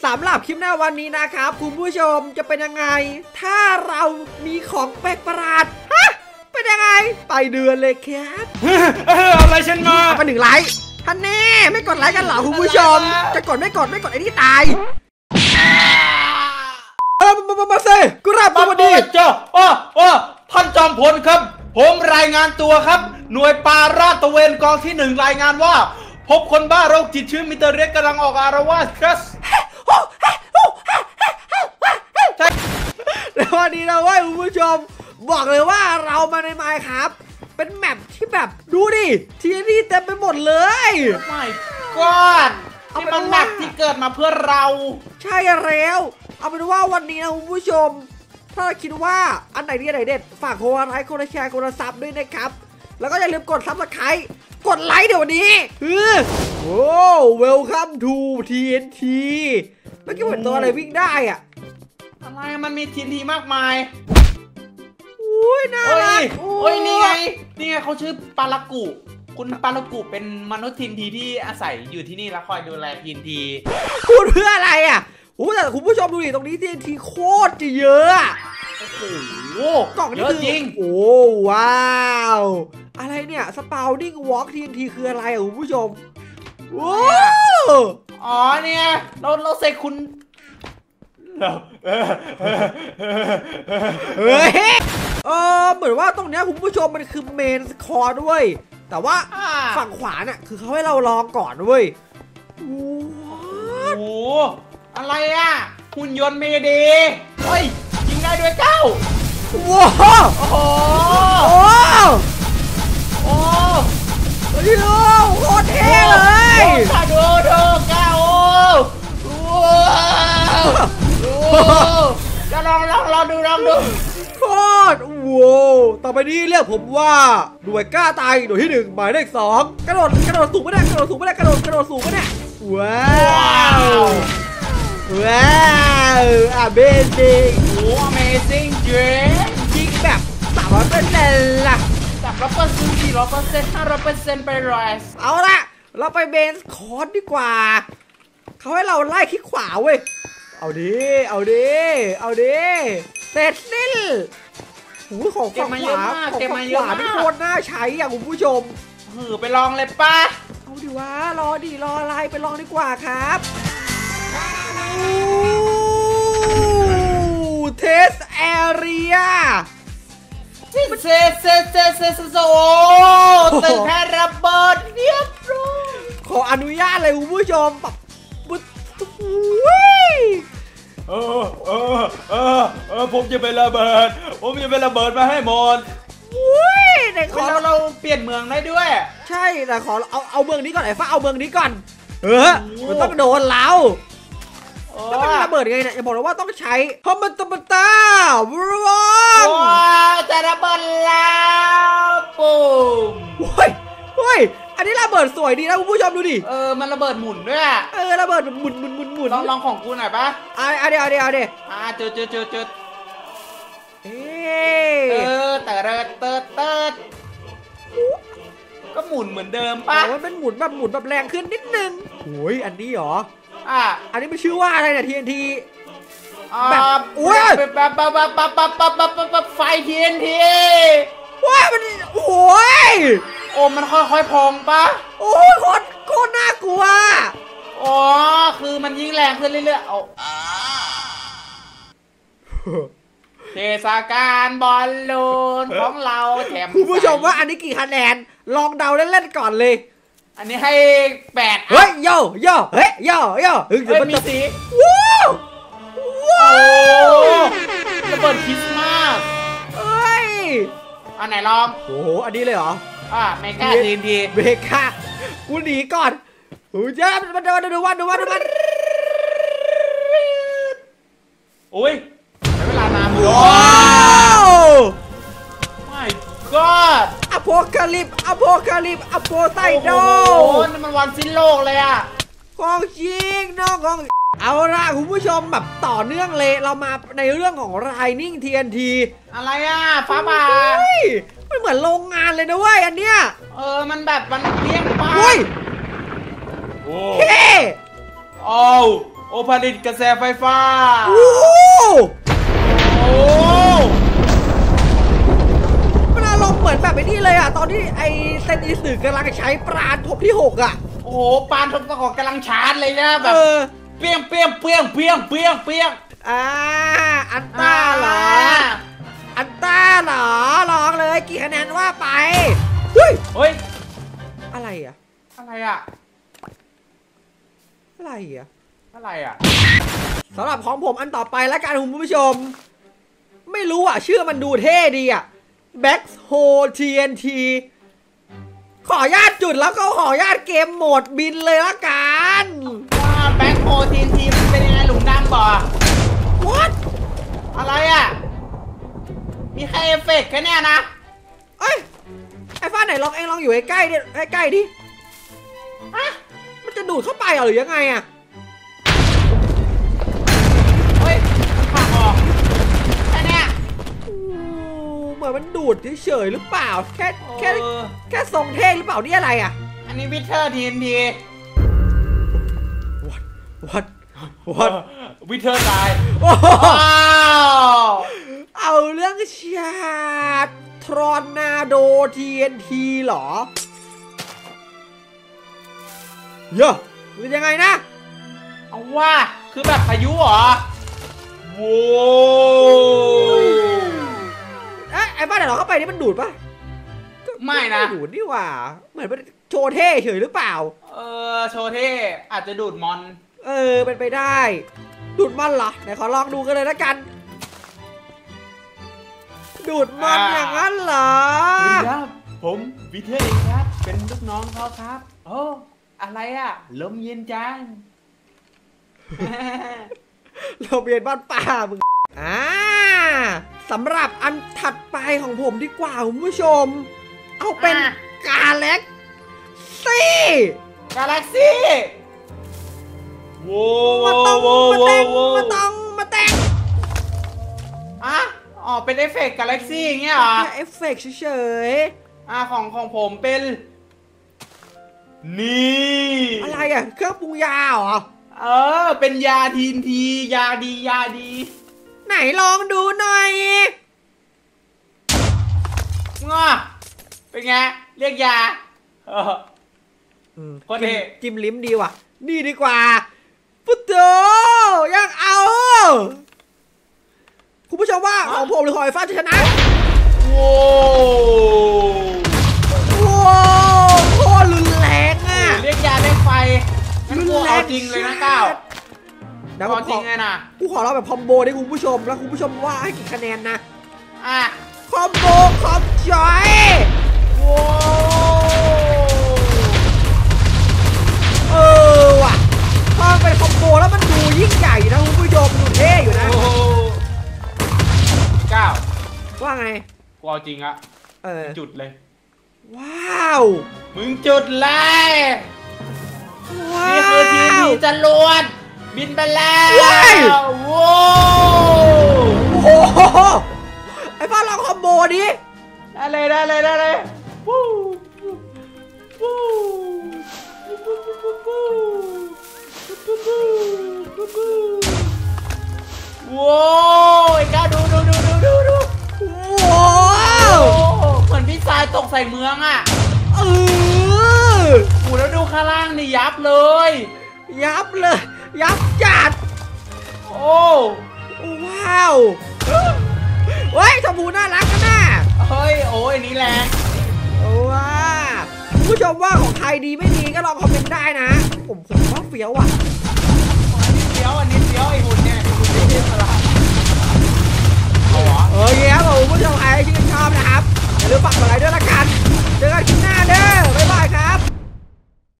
สำหรับคลิปหน้าวันนี้นะครับคุณผู้ชมจะเป็นยังไงถ้าเรามีของแปลกประหลาดฮะเป็นยังไงไปเดือนเลยครับอะไรฉันมาไป1 ไลค์ท่านแน่ไม่กดไลค์กันเหรอคุณผู้ชมจะกดไม่กดไอ้ที่ตายมาสิกราบสวัสดีเจ้าท่านจอมพลครับผมรายงานตัวครับหน่วยปาราตระเวนกองที่1รายงานว่าพบคนบ้าโรคจิตชื่อมิเตอร์เรสกำลังออกอารวาสครับแล้ววันนี้นะเว้ยคุณผู้ชมบอกเลยว่าเรามาในไมค์ครับเป็นแมปที่แบบดูดิทีนี่เต็มไปหมดเลยไม่ก็นี่มันแมปที่เกิดมาเพื่อเราใช่แล้วเอาเป็นว่าวันนี้นะคุณผู้ชมถ้าคิดว่าอันไหนดีอันไหนเด็ดฝากโคไลค์โคแชร์โคซับด้วยนะครับแล้วก็อย่าลืมกดซับสไครต์กดไลค์เดี๋ยววันนี้โอ้เวลคัมทู TNT เมื่อกี้เหมือนตัวอะไรวิ่งได้อะอะไรมันมีTNTมากมายอุ้ยน่ารักโอ้ยนี่ไงเขาชื่อปารากุคุณปารากุเป็นมนุษย์TNTที่อาศัยอยู่ที่นี่แล้วคอยดูแลTNT พูดเพื่ออะไรอ่ะโอ้แต่คุณผู้ชมดูดิตรงนี้TNTโคตรจะเยอะโอ้โหกล่องนี้จริงโอ้ว้าวอะไรเนี่ยสปาวดิ้งวอล์กTNTคืออะไรอ่ะคุณผู้ชมว้าวอ๋อเนี่ยเราเซ็กคุณเหมือนว่าตรงเนี้ยคุณผู้ชมมันคือเมนคอร์ด้วยแต่ว่าฝั่งขวาเนี่ยคือเขาให้เราลองก่อนด้วยโอ้โหอะไรอ่ะหุ่นยนต์เมเดเฮ้ยยิงได้ด้วยเก้าว้าวโอ้โหโอ้โหโคตรเท่เลยดูเก้าจะลองดูโคตรว้าวต่อไปนี้เรียกผมว่าหน่วยกล้าตายหน่วยที่1หมายเลข2กระโดดสูงไม่ได้กระโดดสูงไม่ได้ว้าวAmazing โอ้ Amazing เจ๋งจริงแบบ300%ล่ะ 300% 400% 500% ไปเลยเอาละเราไปเบนคอร์สดีกว่าเขาให้เราไล่คลิกขวาเว้ยเอาดิเสร็จสิ้นหูของฝั่งขวาที่โคตรน่าใช้อ่ะคุณผู้ชมไปลองเลยป่ะเอาดิวะรออะไรไปลองดีกว่าครับเทสแอเรียเซโอ้ตึกแค่ระเบิดเรียบร้อยขออนุญาตเลยคุณผู้ชมแบบผมจะไประเบิดมาให้หมดในขอเราเปลี่ยนเมืองได้ด้วยใช่แต่ขอเอาเมืองนี้ก่อนไอ้ฟ้าเอาเมืองนี้ก่อนมันต้องโดนเราแล้วมันระเบิดไงเนี่ยอย่าบอกนะว่าต้องใช้เพราะมันตาว้าวจะระเบิดแล้วปุ๊บเฮ้ยอันนี้ระเบิดสวยดีนะคุณผู้ชมดูดิมันระเบิดหมุนด้วยระเบิดหมุนลองของกูหน่อยปะเดี๋ยวเจอก็หมุนเหมือนเดิมปะมันเป็นหมุนแบบแรงขึ้นนิดนึงโอ้ยอันนี้หรออันนี้มันชื่อว่าอะไรเนี่ย TNT แบบแบบไฟ TNT ว้ามันโอ้ยมันค่อยๆพองปะโอ้ยโคตรน่ากลัวคือมันยิ่งแรงขึ้นเรื่อยๆเทศกาลบอลลูนของเราแถมคุณผู้ชมว่าอันนี้กี่คะแนนลองเดาเล่นๆก่อนเลยอันนี้ให้8 เฮ้ยโยมีสีว้าวระเบิดคริสต์มาสอันไหนลองโอ้โหอันนี้เลยเหรอเมกาTNT เมกากูหนีก่อนโอ้ยมันดูวันโอ้ยใช้เวลานานว้าว My God อโพคาลิปอโพไซโดนี่มันวันสิ้นโลกเลยอ่ะของจริงน้องของเอาละคุณผู้ชมแบบต่อเนื่องเลยเรามาในเรื่องของ Lightning TNT อะไรอ่ะฟ้าผ่ามันเหมือนโรงงานเลยนะเว้ยอันเนี้ยมันแบบมันเลี้ยงปลาเฮ้ผลิตกระแสไฟฟ้าโอ้โอ้มันอารมณ์เหมือนแบบไอ้นี่เลยอ่ะตอนที่ไอ้เซนอีสึกำลังใช้ปราณทบที่6อ่ะโอ้โหปานทบประกอบกำลังชาร์จเลยนะแบบเปี้ยงเปี้ยงเปี้ยงเปี้ยงเปี้ยงเปี้ยงอันต้าเหรออันต้าเหรอลองเลยกี่คะแนนว่าไปเฮ้ยอะไรอ่ะอะไรอ่ะอะไรอ่ะอะไรอ่ะสำหรับของผมอันต่อไปแล้วกันคุณผู้ชมไม่รู้อ่ะชื่อมันดูเท่ดีอ่ะ Back Hole TNT ขอญาตจุดแล้วก็ขอญาตเกมโหมดบินเลยละกันว่าแบ็คโฮทีนทีมันเป็นยังไงหลุมดำบ่ What อะไรอ่ะมีแค่เอฟเฟกต์แค่เนี้ยนะเอ้ยไอ้ฟ้าไหนลองอยู่ใกล้ๆดิใกล้ๆดิมันจะดูดเข้าไปหรือยังไงอ่ะเฮ้ยผ่าออกแค่เนี้ยเหมือนมันดูดเฉยๆหรือเปล่าแค่ทรงเท่หรือเปล่านี่อะไรอ่ะอันนี้วิเทอร์ทีนที What วิเทอร์ตายเอาเรื่องชาติทรอนนาโด TNT เหรอเยอะเป็นยังไงนะเอาว่าคือแบบพายุเหรอโว้ไอ้บ้านไหนเราเข้าไปนี่มันดูดปะไม่นะดูดนี่หว่าเหมือนมันโชว์เท่เฉยหรือเปล่าโชว์เท่อาจจะดูดมอนเป็นไปได้ดูดมอนเหรอไหนขอลองดูกันเลยแล้วกันดูดมอนอย่างนั้นเหรอครับผมวิเทอร์เองครับเป็นลูกน้องเขาครับโอ้อะไรอ่ะลมเย็นจังลมเย็นบ้านป่ามึงสำหรับอันถัดไปของผมดีกว่าคุณผู้ชมเอาเป็นกาแล็กซี่โว้มาแต่งเป็นเอฟเฟกต์กาแล็กซี่อย่างเงี้ยเหรอเอฟเฟกต์เฉยของผมเป็นนี่อะไรอ่ะเครื่องปรุงยาเหรอเป็นยาทีนทียาดีไหนลองดูหน่อยเป็นไงเรียกยาคนเท่จิ้มลิ้มดีว่ะนี่ดีกว่าพุทโธยังเอาคุณผู้ชมว่าของผมหรือของไอ้ฟ้าจะชนะโว้โคตรรุนแรงอ่ะเรียกยาเรียกไฟรุนแรงจริงเลยนะก้าวเอาจริงไงนะกูขอเราแบบคอมโบให้คุณผู้ชมแล้วคุณผู้ชมว่าให้กี่คะแนนนะคอมโบคอมจอยว่ะพอเป็นคอมโบแล้วมันดูยิ่งใหญ่นะคุณผู้ชมดูเท่อยู่นะก้าวว่าไงกูเอาจริงอะจุดเลยว้าวมึงจุดเลยนี่คือทีมมีจรวดบินไปแล้วว้าวโอ้โหไอ้ฟ้าลองคอมโบดิได้เลยวู้ว้าวไอ้ก้าดูว้าวเหมือนพี่ชายตกใส่เมืองอ่ะแล้วดูข้างล่างนี่ยับเลยยับจัดโอ้ว้าวเฮ้ยชมพูน่ารักกันน่ะเฮ้ยโอ้ยนี่แหละว้าผู้ชมว่าของใครดีไม่ดีก็ลองคอมเมนต์ได้นะผมว่าเฟี้ยวอ่ะอันนี้เฟี้ยวไอ้หุ่นเนี่ยหุ่นเท่ๆอะไรโอเคครับผมผู้ชมใครที่ชอบนะครับอย่าลืมฝากกดไลค์